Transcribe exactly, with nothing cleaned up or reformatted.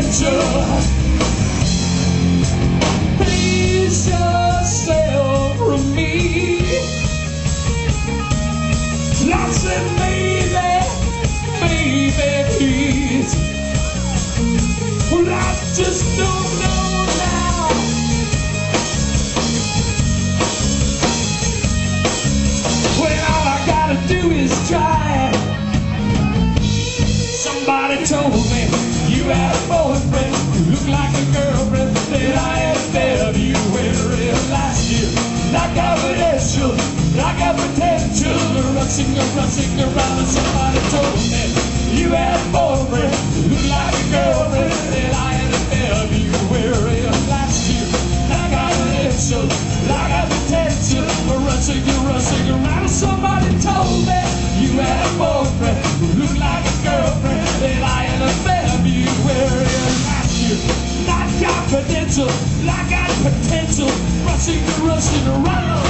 confidential. Please just stay over me. I said, baby, baby, please. Well, I just don't know now. Well, all I gotta do is try. Somebody told me you had a boyfriend who looked like a girlfriend that I had fed you with last year. Like confidential, like a potential, rushing, rushing around. And somebody told me you had a boyfriend who looked like a girlfriend that I had fed you with last year. Like confidential, like a potential, rushing, rushing around. And somebody told me you had a boyfriend who looked like a girlfriend that I had a February last year. Not confidential, like I got potential, rushing, rushing around.